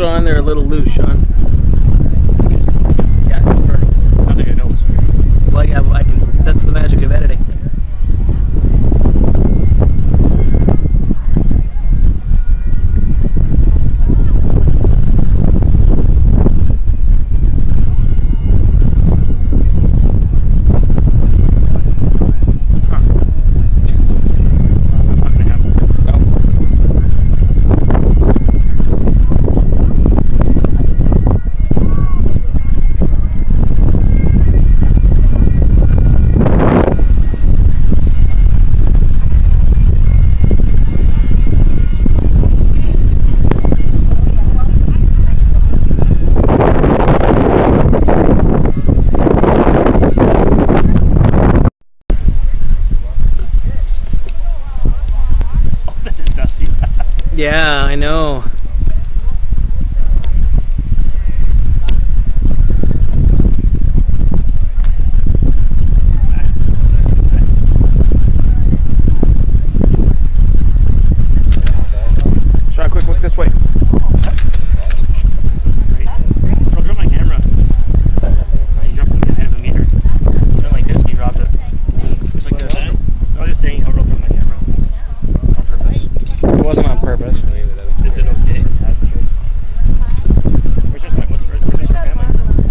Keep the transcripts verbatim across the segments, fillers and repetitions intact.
it on there a little loose, Sean. Yeah, it's burning. I think I know what's burning. Well, yeah, well, I can. That's the magic of editing. Yeah, I know. Try a quick look this way. Bro, drop my camera. Uh, you dropped it ahead of the meter. Not like this, you dropped it. Just like this. I was just saying how to drop my camera. On purpose. It wasn't on purpose. Is it okay? Where's just my, what's, where's just your family?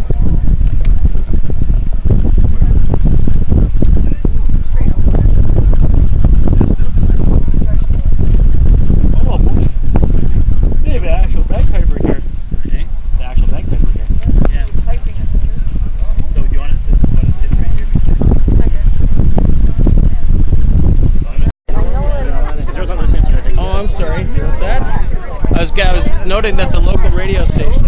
Oh boy. They have an actual bagpiper here. Okay. The actual bagpiper here. Yeah. He's piping it. So you want us to let us sit right here? Oh, I'm sorry. What's that? I was, I was noting that the local radio station